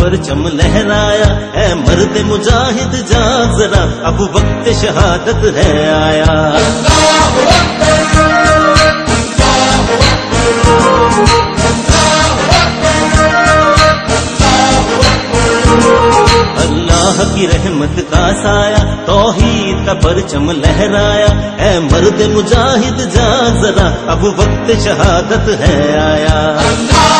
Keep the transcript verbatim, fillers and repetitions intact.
परचम लहराया, ऐ मर्द मुजाहिद जाग जरा, अब वक्त शहादत है आया। अल्लाह की रहमत का साया, तौहीद का परचम लहराया, ऐ मर्द मुजाहिद जाग जरा, अब वक्त शहादत है आया।